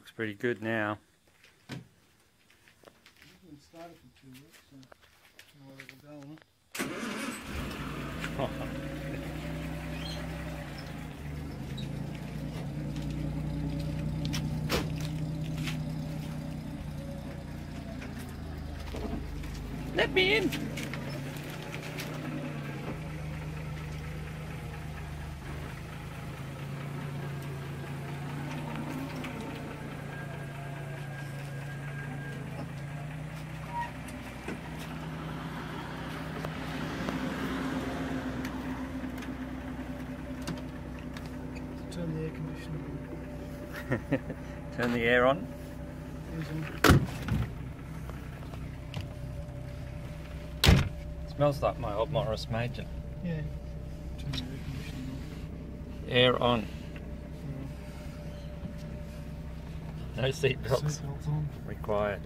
Looks pretty good now. It started for 2 weeks, so I don't know where it'll go. Let me in! Turn the air conditioner on. Turn the air on. Smells like my old Morris Major. Yeah. Turn the air conditioner on. Air on. No seatbelts Seatbelts on. required.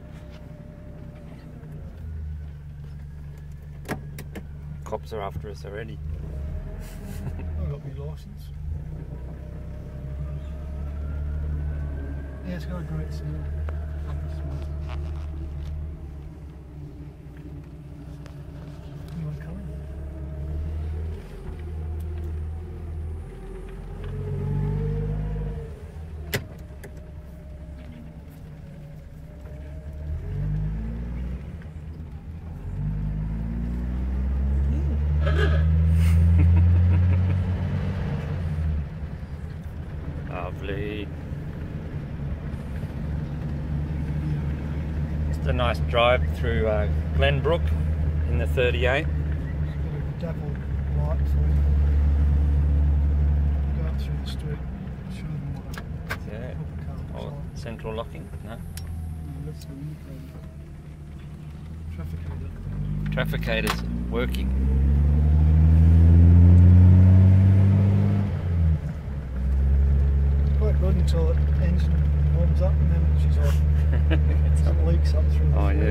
Cops are after us already. I've got my licence. Yeah, it's got a great smell. Anyone coming? Lovely. It's a nice drive through Glenbrook in the 38. Got a dappled light for you. Go up through the street, show them what a Yeah. proper car looks Or like. central locking? No. No, that's the indicator. Trafficator. Trafficators working. Quite good until the engine warms up and then she's off. It leaks up through the Oh yeah.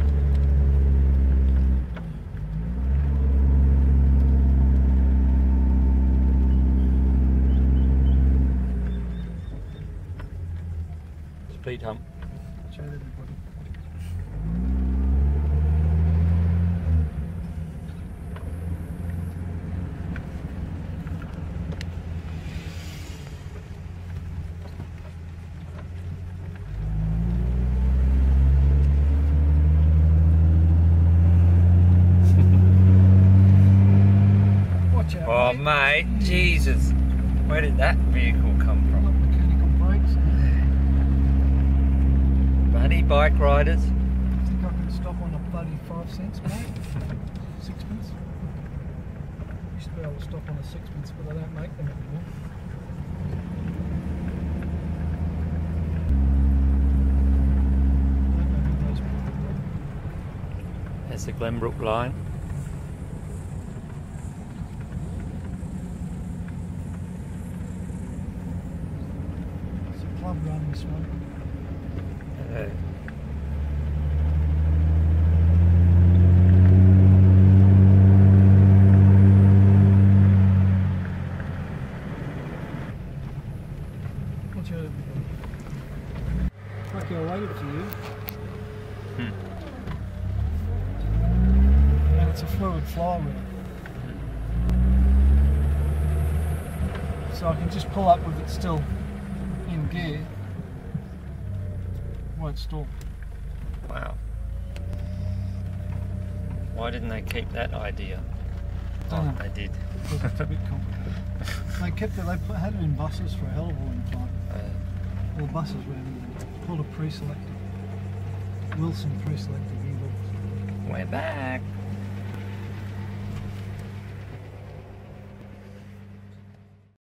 Speed hump. Watch out, everybody. Watch out, Oh mate, Jesus. Where did that vehicle come Got from? mechanical brakes. Buddy bike riders. I think I can stop on a bloody 5 cents, mate. Sixpence. Used to be able to stop on a sixpence, but they don't make them anymore. I don't know who those people are. There's the Glenbrook line. It's a club run, this one. Watch out, everybody. Okay, I waited for you. And it's a fluid flywheel. So I can just pull up with it still in gear. Won't stall. Wow. Why didn't they keep that idea? Don't know. They did. Because it's a bit complicated. They kept it, they had it in buses for a hell of a long time. All buses were in there. It's called a pre-selector. Wilson pre-selector gearbox. We're back.